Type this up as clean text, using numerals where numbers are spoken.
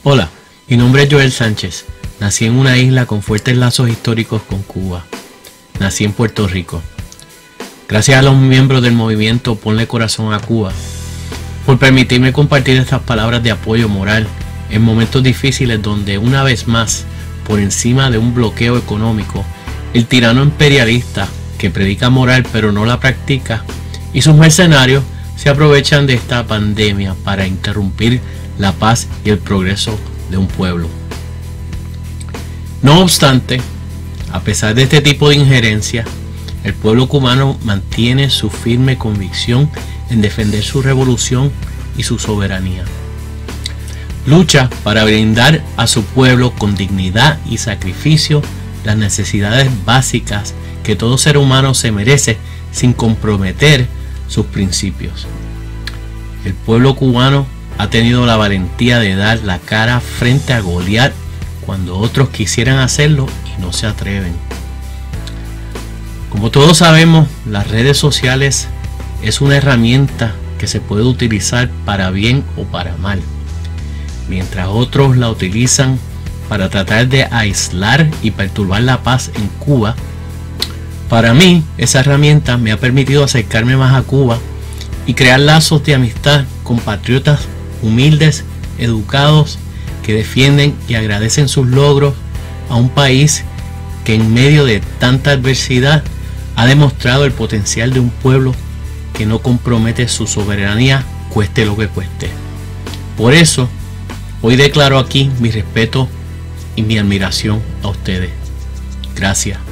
Hola, mi nombre es Joel Sánchez. Nací en una isla con fuertes lazos históricos con Cuba. Nací en Puerto Rico. Gracias a los miembros del movimiento Ponle Corazón a Cuba por permitirme compartir estas palabras de apoyo moral en momentos difíciles donde una vez más, por encima de un bloqueo económico, el tirano imperialista que predica moral pero no la practica y sus mercenarios se aprovechan de esta pandemia para interrumpir la paz y el progreso de un pueblo. No obstante, a pesar de este tipo de injerencia, el pueblo cubano mantiene su firme convicción en defender su revolución y su soberanía. Lucha para brindar a su pueblo con dignidad y sacrificio las necesidades básicas que todo ser humano se merece sin comprometer sus principios. El pueblo cubano ha tenido la valentía de dar la cara frente a Goliat cuando otros quisieran hacerlo y no se atreven. Como todos sabemos, las redes sociales es una herramienta que se puede utilizar para bien o para mal, mientras otros la utilizan para tratar de aislar y perturbar la paz en Cuba. Para mí, esa herramienta me ha permitido acercarme más a Cuba y crear lazos de amistad con patriotas humildes, educados, que defienden y agradecen sus logros a un país que en medio de tanta adversidad ha demostrado el potencial de un pueblo que no compromete su soberanía, cueste lo que cueste. Por eso, hoy declaro aquí mi respeto y mi admiración a ustedes. Gracias.